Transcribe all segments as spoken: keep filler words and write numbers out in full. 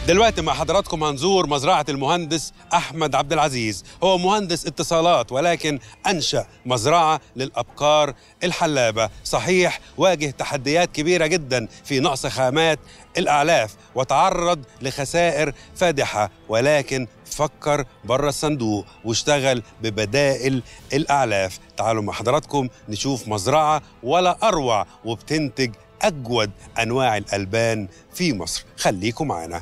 دلوقتي مع حضراتكم هنزور مزرعة المهندس أحمد عبد العزيز. هو مهندس اتصالات ولكن أنشأ مزرعة للأبقار الحلابة. صحيح واجه تحديات كبيرة جدا في نقص خامات الأعلاف وتعرض لخسائر فادحة، ولكن فكر بره الصندوق واشتغل ببدائل الأعلاف. تعالوا مع حضراتكم نشوف مزرعة ولا أروع وبتنتج أجود أنواع الألبان في مصر. خليكم معنا.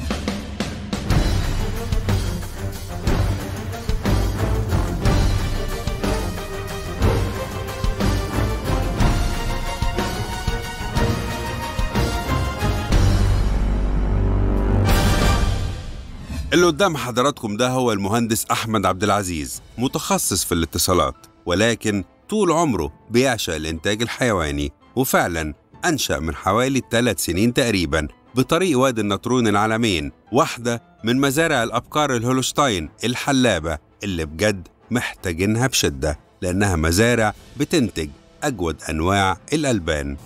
اللي قدام حضراتكم ده هو المهندس أحمد عبد العزيز، متخصص في الاتصالات، ولكن طول عمره بيعشق الإنتاج الحيواني. وفعلا أنشأ من حوالي ثلاث سنين تقريبا بطريق وادي النطرون العلمين واحدة من مزارع الأبقار الهولشتاين الحلابة اللي بجد محتاجينها بشدة، لأنها مزارع بتنتج أجود أنواع الألبان.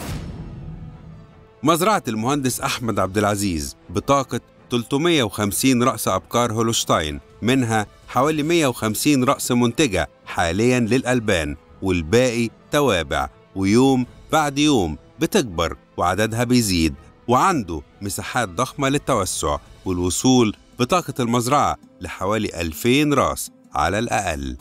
مزرعة المهندس أحمد عبد العزيز بطاقة ثلاثمائة وخمسين رأس أبقار هولشتاين، منها حوالي مائة وخمسين رأس منتجة حالياً للألبان، والباقي توابع، ويوم بعد يوم بتكبر وعددها بيزيد، وعنده مساحات ضخمة للتوسع والوصول بطاقة المزرعة لحوالي ألفين رأس على الأقل.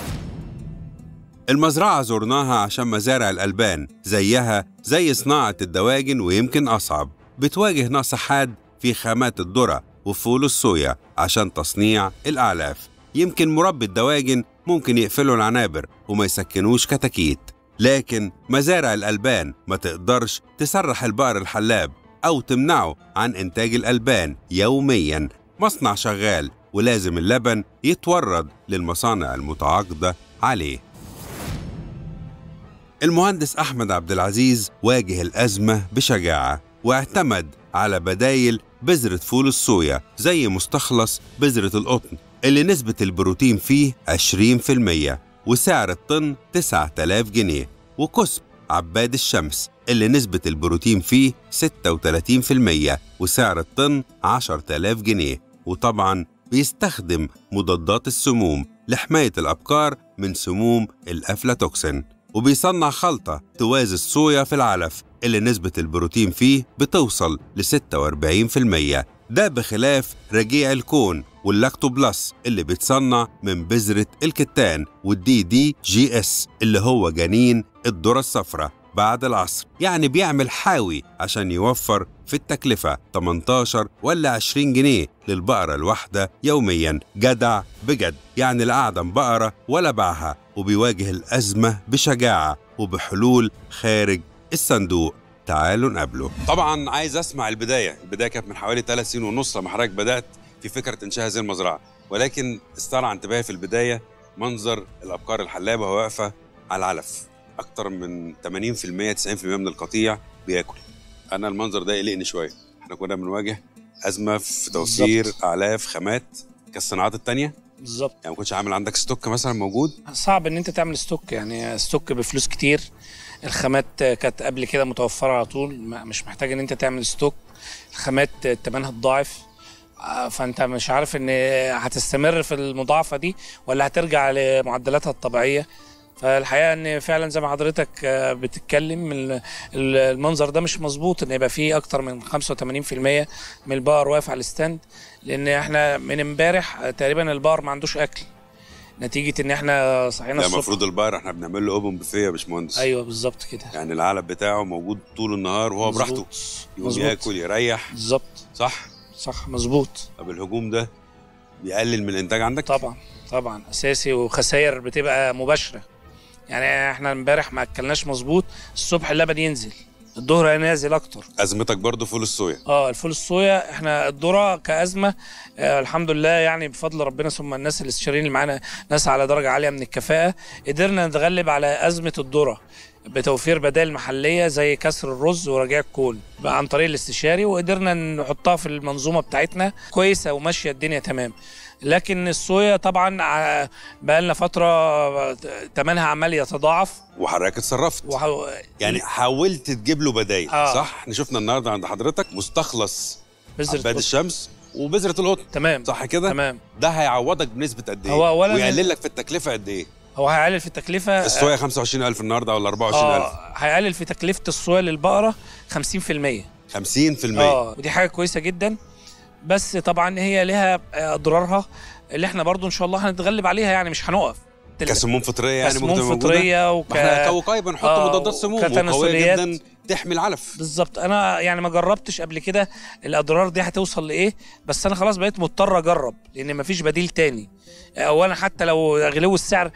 المزرعة زرناها عشان مزارع الألبان زيها زي صناعة الدواجن ويمكن أصعب، بتواجه نقص حاد في خامات الذرة وفول الصويا عشان تصنيع الأعلاف. يمكن مربي الدواجن ممكن يقفلوا العنابر وما يسكنوش كتاكيت، لكن مزارع الألبان ما تقدرش تسرح البقر الحلاب أو تمنعه عن إنتاج الألبان يومياً. مصنع شغال ولازم اللبن يتورد للمصانع المتعاقدة عليه. المهندس أحمد عبد العزيز واجه الأزمة بشجاعة واعتمد على بدايل بذرة فول الصويا زي مستخلص بذرة القطن اللي نسبة البروتين فيه عشرين بالمية وسعر الطن تسعة آلاف جنيه، وكسب عباد الشمس اللي نسبة البروتين فيه ستة وثلاثين بالمية وسعر الطن عشرة آلاف جنيه. وطبعا بيستخدم مضادات السموم لحماية الأبقار من سموم الأفلاتوكسين، وبيصنع خلطة توازي الصويا في العلف اللي نسبة البروتين فيه بتوصل ل ستة وأربعين بالمية. ده بخلاف رجيع الكون واللاكتو بلس اللي بيتصنع من بذرة الكتان والدي دي جي اس اللي هو جنين الذرة الصفراء بعد العصر. يعني بيعمل حاوي عشان يوفر في التكلفة ثمانية عشر ولا عشرين جنيه للبقرة الواحدة يوميا. جدع بجد، يعني لا أعدم بقرة ولا باعها، وبيواجه الأزمة بشجاعة وبحلول خارج الصندوق. تعالوا نقابله. طبعا عايز اسمع البدايه، البدايه كانت من حوالي ثلاث سنين ونص لما حضرتك بدات في فكره انشاء هذه المزرعه، ولكن استرعى انتباهي في البدايه منظر الابقار الحلابه وهي واقفه على العلف. اكتر من ثمانين بالمية تسعين بالمية من القطيع بياكل. انا المنظر ده يقلقني شويه. احنا كنا بنواجه ازمه في توفير بالزبط. اعلاف خامات كالصناعات الثانيه. بالظبط. يعني ما كنتش عامل عندك ستوك مثلا موجود؟ صعب ان انت تعمل ستوك، يعني ستوك بفلوس كتير. الخامات كانت قبل كده متوفره على طول، مش محتاج ان انت تعمل ستوك. الخامات ثمنها اتضاعف، فانت مش عارف ان هتستمر في المضاعفه دي ولا هترجع لمعدلاتها الطبيعيه. فالحقيقه ان فعلا زي ما حضرتك بتتكلم المنظر ده مش مظبوط، ان يبقى فيه اكتر من خمسة وثمانين بالمية من البقر واقف على الستاند، لان احنا من امبارح تقريبا البقر ما عندوش اكل نتيجه ان احنا صحينا الصبح. المفروض البقر احنا بنعمل له اوبن بوفيه يا باشمهندس. ايوه بالظبط كده، يعني العلب بتاعه موجود طول النهار وهو براحته، يقوم ياكل يريح. بالظبط. صح صح مظبوط. طب الهجوم ده بيقلل من الانتاج عندك؟ طبعا طبعا اساسي، وخسائر بتبقى مباشره. يعني احنا امبارح ما اكلناش مظبوط، الصبح اللبن ينزل، الظهر نازل اكتر. ازمتك برضو فول الصويا؟ اه الفول الصويا احنا الذره كازمه آه الحمد لله، يعني بفضل ربنا ثم الناس الاستشاريين اللي معانا ناس على درجه عاليه من الكفاءه، قدرنا نتغلب على ازمه الذره بتوفير بدائل محليه زي كسر الرز ورجيع الكون عن طريق الاستشاري، وقدرنا نحطها في المنظومه بتاعتنا كويسه وماشيه الدنيا تمام. لكن الصويا طبعا بقى لنا فتره ثمنها عمال يتضاعف. وحضرتك اتصرفت وح... يعني حاولت تجيب له بدايل. آه. صح؟ احنا شفنا النهارده عند حضرتك مستخلص بذره عباد الشمس وبذره القطن. تمام صح كده؟ تمام. ده هيعوضك بنسبه قد ايه؟ هو اولا ويقلل لك في التكلفه قد ايه؟ هو هيقلل في التكلفه. الصويا خمسة وعشرين ألف النهارده ولا أربعة وعشرين ألف؟ اه هيقلل في تكلفه الصويا للبقره خمسين في المية. خمسين في المية. اه ودي حاجه كويسه جدا، بس طبعا هي لها اضرارها اللي احنا برضو ان شاء الله هنتغلب عليها، يعني مش هنقف. كسموم فطريه يعني ممكن كسموم فطريه وك احنا كوقايه بنحط آه مضادات سموم وقويه جدا تحمي العلف. بالظبط. انا يعني ما جربتش قبل كده الاضرار دي هتوصل لايه، بس انا خلاص بقيت مضطر اجرب لان ما فيش بديل تاني. اولا حتى لو غلو السعر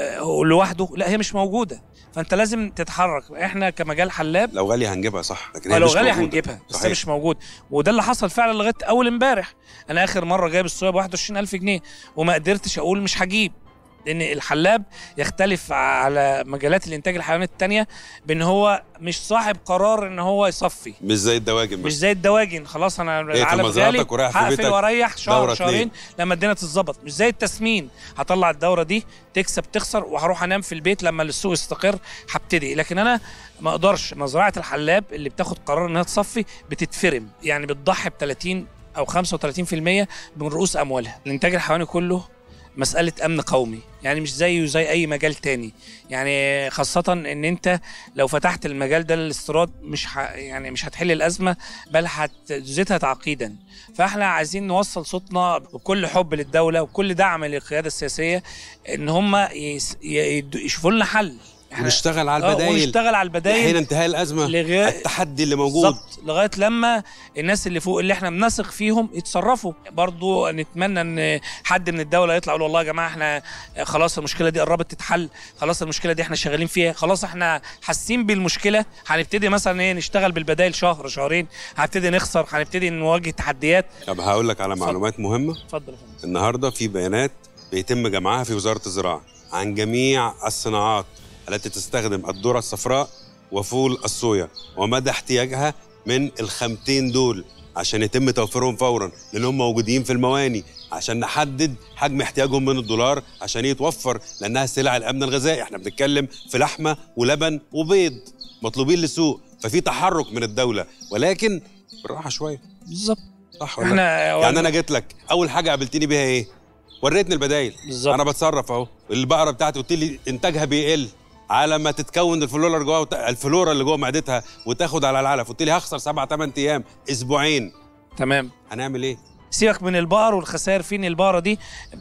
لوحده لا هي مش موجوده، فانت لازم تتحرك. احنا كمجال حلاب لو غاليه هنجيبها صح، لكن هي لو مش غاليه موجودة. هنجيبها بس صحيح. مش موجود، وده اللي حصل فعلا لغايه اول امبارح. انا اخر مره جايب الصويا ب واحد وعشرين ألف جنيه وما قدرتش اقول مش هجيب، لان الحلاب يختلف على مجالات الانتاج الحيوانات التانية بان هو مش صاحب قرار ان هو يصفي، مش زي الدواجن. مش زي الدواجن. خلاص انا العالم غالي هقفل واريح شهر شهرين اتنين. لما الدنيا تتظبط. مش زي التسمين، هطلع الدوره دي تكسب تخسر وهروح انام في البيت لما السوق يستقر هبتدي. لكن انا ما اقدرش. مزرعه الحلاب اللي بتاخد قرار انها تصفي بتتفرم، يعني بتضحي ب ثلاثين او خمسة وثلاثين في المية من رؤوس اموالها. الانتاج الحيواني كله مسألة أمن قومي، يعني مش زيه زي أي مجال تاني. يعني خاصة إن أنت لو فتحت المجال ده للاستيراد مش ح... يعني مش هتحل الأزمة، بل هتزيدها تعقيدا. فإحنا عايزين نوصل صوتنا بكل حب للدولة وكل دعم للقيادة السياسية إن هم يس... ي... يشوفوا لنا حل. ونشتغل على البدائل ونشتغل على البدائل حين انتهاء الازمه لغاية التحدي اللي موجود بالظبط، لغايه لما الناس اللي فوق اللي احنا بنثق فيهم يتصرفوا. برضو نتمنى ان حد من الدوله يطلع يقول والله يا جماعه احنا خلاص المشكله دي قربت تتحل، خلاص المشكله دي احنا شغالين فيها، خلاص احنا حاسين بالمشكله، هنبتدي مثلا ايه نشتغل بالبدائل شهر شهرين، هنبتدي نخسر، هنبتدي نواجه تحديات. طب هقول لك على فضل. معلومات مهمه. اتفضل يا فندم. النهارده في بيانات بيتم جمعها في وزاره الزراعه عن جميع الصناعات التي تستخدم الذرة الصفراء وفول الصويا ومدى احتياجها من الخامتين دول عشان يتم توفيرهم فورا، لأنهم موجودين في المواني عشان نحدد حجم احتياجهم من الدولار عشان يتوفر، لأنها سلع الأمن الغذائي. احنا بنتكلم في لحمة ولبن وبيض مطلوبين للسوق، ففي تحرك من الدولة، ولكن بالراحة شوية. بالظبط. صح ولا احنا يعني أنا جيت لك أول حاجة قابلتني بيها إيه؟ وريتني البدايل. بالظبط. أنا بتصرف أهو، البقرة بتاعتي قلت لي إنتاجها بيقل على ما تتكون الفلورا اللي جوه وت... الفلورا اللي جوه معدتها وتاخد على العلف، قلت لي هخسر سبع ثمان ايام اسبوعين. تمام. هنعمل ايه؟ سيبك من البقر والخسائر. فين البقره دي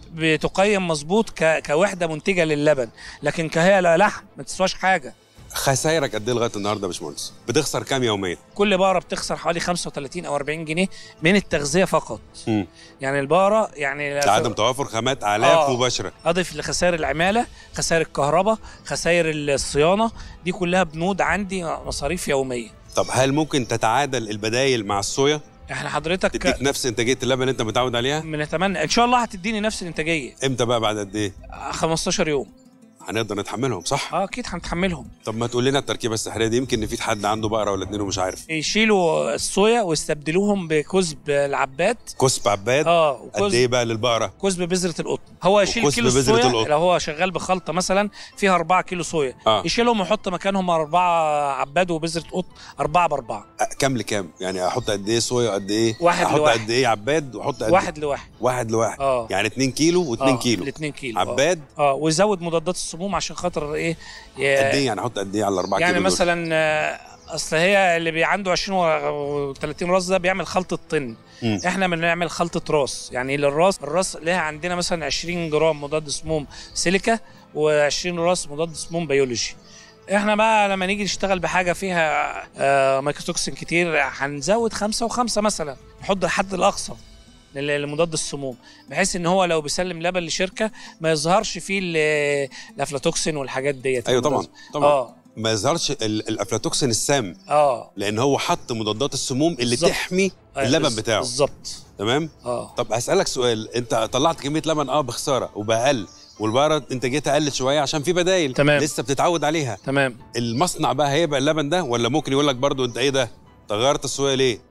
بتقيم مظبوط ك... كوحده منتجه للبن، لكن كهي لحم ما تسواش حاجه. خسائرك قد ايه لغايه النهارده يا باشمهندس؟ بتخسر كام يوميا؟ كل بقره بتخسر حوالي خمسة وثلاثين او أربعين جنيه من التغذيه فقط. مم. يعني البقره يعني عدم توافر خامات اعلاف آه. مباشره. اضف لخسائر العماله، خسائر الكهرباء، خسائر الصيانه، دي كلها بنود عندي مصاريف يوميه. طب هل ممكن تتعادل البدايل مع الصويا؟ احنا حضرتك تديك نفس انتاجيه اللبن اللي انت متعود عليها؟ بنتمنى ان شاء الله هتديني نفس الانتاجيه. امتى بقى؟ بعد قد ايه؟ خمستاشر يوم. هنقدر نتحملهم صح؟ اه اكيد هنتحملهم. طب ما تقول لنا التركيبه السحريه دي، يمكن نفيد حد عنده بقره ولا اتنين ومش عارف. يشيلوا الصويا ويستبدلوهم بكزب العباد. كسب عباد. اه قد ايه بقى للبقره؟ كزب بذره القطن. هو يشيل وكزب كيلو بذرة الصويا القطن. لو هو شغال بخلطه مثلا فيها أربعة كيلو صويا، آه. يشيلهم ويحط مكانهم أربعة عباد وبذره قطن، أربعة بأربعة. كام لكام؟ يعني احط قد ايه صويا قد ايه؟ واحد احط لواحد. قد ايه عباد واحط قد واحد لواحد. واحد لواحد. اه يعني اتنين كيلو و2 آه. كيلو. الاتنين كيلو عباد. اه, آه. ويزود مضادات السموم عشان خاطر ايه ي... قد ايه يعني احط قد ايه على الأربعة يعني كيلو دول؟ مثلا آه، اصل هي اللي بي عنده عشرين وثلاثين راس ده بيعمل خلطه طن. مم. احنا بنعمل خلطه راس. يعني للراس الراس لها عندنا مثلا عشرين جرام مضاد سموم سيليكا و20 راس مضاد سموم بيولوجي. احنا بقى لما نيجي نشتغل بحاجه فيها آه مايكروتوكسين كتير هنزود خمسة وخمسة مثلا، نحط الحد الاقصى لمضاد السموم، بحيث ان هو لو بيسلم لبن لشركه ما يظهرش فيه الافلاتوكسين والحاجات ديت. ايوه طبعا طبعا. اه ما يظهرش ال- الافلاتوكسين السام. اه لان هو حط مضادات السموم اللي بالزبط. تحمي أيوة اللبن بز- بتاعه. بالظبط. تمام. اه طب هسالك سؤال، انت طلعت كميه لبن اه بخساره وباقل، والبقره انتاجيتها قلت شويه عشان في بدايل تمام. لسه بتتعود عليها. تمام. المصنع بقى هيبقى اللبن ده، ولا ممكن يقول لك برضو انت ايه ده؟ تغيرت الصويا ليه؟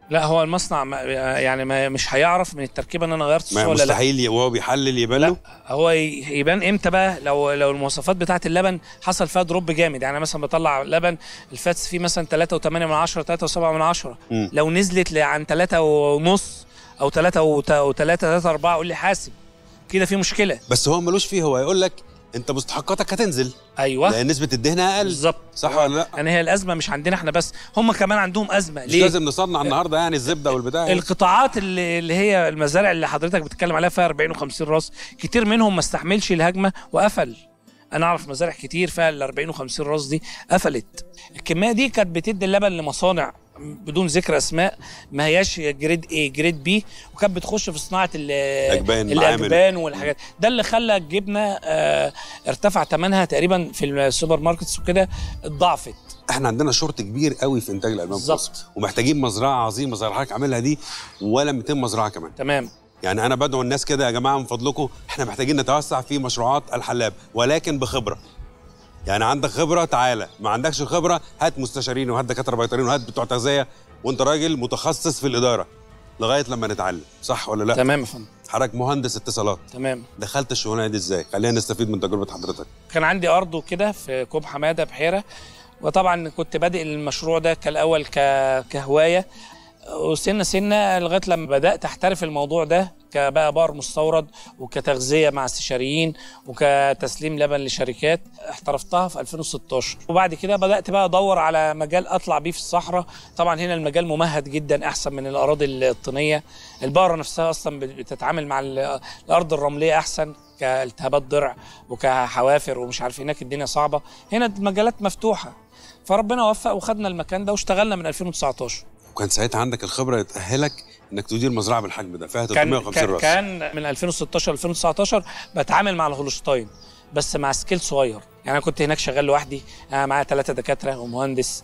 لا هو المصنع ما يعني ما مش هيعرف من التركيبه ان انا غيرت الصوره ولا لا. مستحيل وهو بيحلل يبان له. هو يبان امتى بقى؟ لو لو المواصفات بتاعه اللبن حصل فيها دروب جامد، يعني مثلا بطلع لبن الفاتس فيه مثلا ثلاثة وثمانية من عشرة ثلاثة وسبعة من عشرة، لو نزلت عن ثلاثة ونص او ثلاثة وثلاثة ثلاثة أربعة اقول لي حاسب كده في مشكله. بس هو ملوش فيه، هو يقول لك انت مستحقاتك هتنزل. ايوه لان نسبه الدهن اقل. بالظبط. صح ولا لا؟ يعني هي الازمه مش عندنا احنا بس، هم كمان عندهم ازمه. مش ليه؟ لازم نصنع النهارده يعني الزبده والبتاع. القطاعات اللي, اللي هي المزارع اللي حضرتك بتتكلم عليها فيها أربعين وخمسين راس، كتير منهم ما استحملش الهجمه وقفل. انا اعرف مزارع كتير فيها ال أربعين وخمسين راس دي قفلت. الكميه دي كانت بتدي اللبن لمصانع بدون ذكر اسماء ما هياش جريد ايه جريد بي، وكانت بتخش في صناعه الاجبان الاجبان والحاجات. ده اللي خلى الجبنه اه ارتفع ثمنها تقريبا في السوبر ماركتس وكده اتضاعفت. احنا عندنا شورت كبير قوي في انتاج الالبان في مصر، ومحتاجين مزرعه عظيمه زي اللي حضرتك عاملها دي ولا مئتين مزرعه كمان. تمام. يعني انا بدعو الناس كده يا جماعه من فضلكم، احنا محتاجين نتوسع في مشروعات الحلاب ولكن بخبره. يعني عندك خبره تعالى، ما عندكش خبره هات مستشارين وهات دكاتره بيطريين وهات بتوع تغذيه، وانت راجل متخصص في الاداره لغايه لما نتعلم. صح ولا لا؟ تمام يا فندم. حضرتك مهندس اتصالات. تمام. دخلت الشغلانه دي ازاي؟ خلينا نستفيد من تجربه حضرتك. كان عندي ارض وكده في كوم حماده بحيره، وطبعا كنت بادئ المشروع ده كالاول كهوايه، وسنه سنه لغايه لما بدات احترف الموضوع ده كبقى بار مستورد وكتغذيه مع استشاريين وكتسليم لبن لشركات. احترفتها في ألفين وستاشر، وبعد كده بدات بقى ادور على مجال اطلع بيه في الصحراء. طبعا هنا المجال ممهد جدا احسن من الاراضي الطينيه. البقره نفسها اصلا بتتعامل مع الارض الرمليه احسن كالتهابات ضرع وكحوافر ومش عارف. هناك الدنيا صعبه، هنا المجالات مفتوحه. فربنا وفق وخدنا المكان ده واشتغلنا من ألفين وتسعتاشر. وكان ساعتها عندك الخبره تاهلك انك تدير مزرعه بالحجم ده فيها ثلاثمية وخمسين راس. كان من ألفين وستاشر ألفين وتسعتاشر بتعامل مع الهولشتاين بس مع سكيل صغير. يعني انا كنت هناك شغال لوحدي، انا معايا ثلاثه دكاتره ومهندس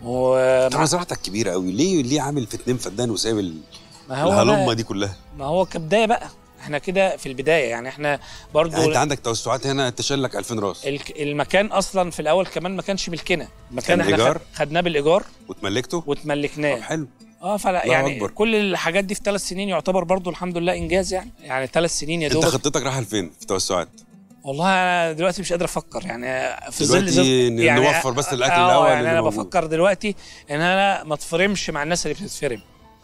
و طب مزرعتك كبيره قوي، ليه ليه عامل في اتنين فدان وسايب ال... ما هو الهلمه دي كلها؟ ما هو كبدايه بقى، احنا كده في البدايه. يعني احنا برضو يعني انت عندك توسعات هنا تشيل لك ألفين راس. المكان اصلا في الاول كمان ما كانش ملكنا، المكان احنا إيجار؟ خدناه بالايجار وتملكته وتملكناه. طب حلو. اه فلا يعني أكبر. كل الحاجات دي في ثلاث سنين يعتبر برضو الحمد لله انجاز. يعني يعني ثلاث سنين يا دوب. انت خطتك رايحه لفين في التوسعات؟ والله انا دلوقتي مش قادر افكر، يعني في ظل دلوقتي يعني نوفر بس الاكل آه الاول. يعني انا موجود. بفكر دلوقتي ان انا ما اتفرمش مع الناس اللي بتتفرم،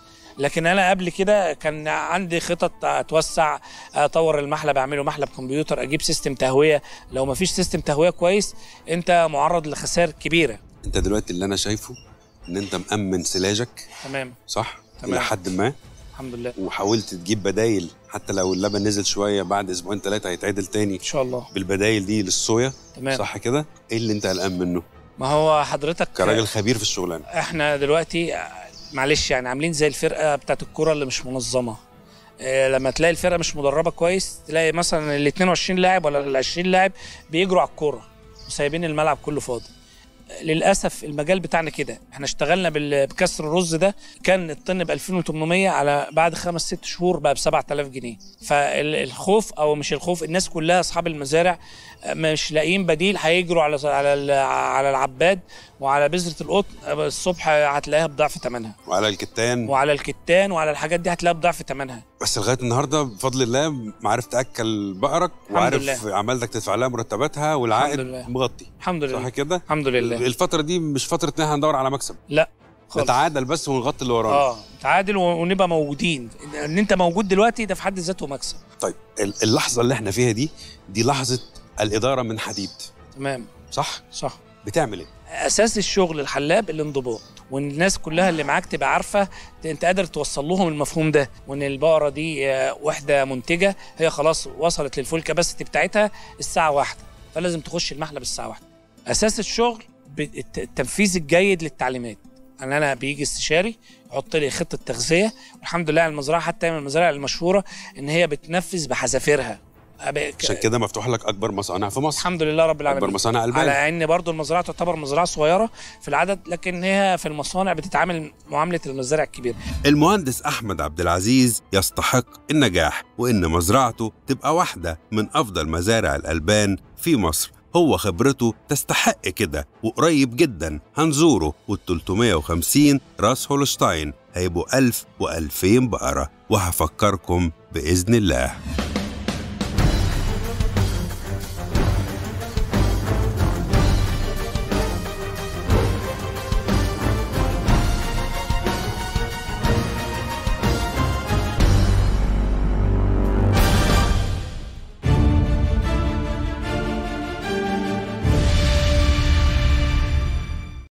لكن انا قبل كده كان عندي خطط اتوسع، اطور المحلب، اعمله محلب كمبيوتر، اجيب سيستم تهويه. لو ما فيش سيستم تهويه كويس انت معرض لخسائر كبيره. انت دلوقتي اللي انا شايفه ان انت مأمن سلاجك. تمام. صح. تمام. الى حد ما الحمد لله. وحاولت تجيب بدايل حتى لو اللبن نزل شويه بعد اسبوعين ثلاثه هيتعدل تاني ان شاء الله بالبدايل دي للصويا. تمام. صح كده؟ ايه اللي انت قلقان منه؟ ما هو حضرتك كراجل خبير في الشغلانه، احنا دلوقتي معلش يعني عاملين زي الفرقه بتاعت الكوره اللي مش منظمه. إيه لما تلاقي الفرقه مش مدربه كويس، تلاقي مثلا ال اتنين وعشرين لاعب ولا ال عشرين لاعب بيجروا على الكوره وسايبين الملعب كله فاضي. للاسف المجال بتاعنا كده. احنا اشتغلنا بكسر الرز ده، كان الطن ب ألفين وتمنمية، على بعد خمس ست شهور بقى ب سبعة آلاف جنيه. فالخوف او مش الخوف، الناس كلها اصحاب المزارع مش لاقيين بديل، هيجروا على على على العباد وعلى بذره القطن. الصبح هتلاقيها بضعف ثمنها، وعلى الكتان وعلى الكتان وعلى الحاجات دي هتلاقيها بضعف ثمنها. بس لغايه النهارده بفضل الله عارف تاكل بقرك، وعارف عمالتك تدفع لها مرتباتها والعائد مغطي. الحمد لله. صح كده؟ الحمد لله. الفتره دي مش فتره ان احنا ندور على مكسب، لا خالص. نتعادل بس ونغطي اللي ورانا. اه نتعادل ونبقى موجودين. ان انت موجود دلوقتي ده في حد ذاته مكسب. طيب اللحظه اللي احنا فيها دي دي لحظه الاداره من حديد. تمام. صح؟ صح. بتعمل ايه؟ اساس الشغل الحلاب الانضباط، وان الناس كلها اللي معاك تبقى عارفه انت قادر توصل لهم المفهوم ده، وان البقره دي وحده منتجه هي خلاص وصلت للفول كاباسيتي بتاعتها الساعه واحدة، فلازم تخش المحلب الساعه واحدة. اساس الشغل التنفيذ الجيد للتعليمات. ان انا بيجي استشاري يحط لي خطه تغذيه، والحمد لله المزرعه حتى من المزارع المشهوره ان هي بتنفذ بحذافيرها. عشان كده مفتوح لك اكبر مصانع في مصر. الحمد لله رب العالمين. اكبر مصانع البان، على ان برضو المزرعه تعتبر مزرعه صغيره في العدد، لكن هي في المصانع بتتعامل معامله المزارع الكبيره. المهندس احمد عبد العزيز يستحق النجاح، وان مزرعته تبقى واحده من افضل مزارع الالبان في مصر هو خبرته تستحق كده، وقريب جدا هنزوره، والتلتمية وخمسين راس هولشتاين هيبقوا ألف وألفين بقرة، وهفكركم بإذن الله.